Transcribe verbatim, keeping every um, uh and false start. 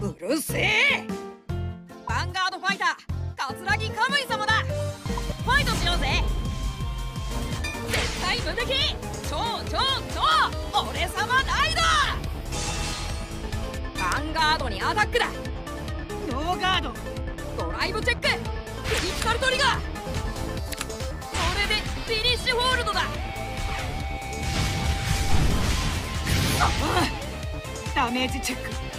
うるせえ。 ヴァンガードファイター桂木カムイ様だ。ファイトしようぜ。絶対無敵超超超俺様ライド。ヴァンガードにアタックだ。 ノーガード。 ドライブチェッククリティカルトリガー。これでフィニッシュホールドだ。 ああダメージチェック。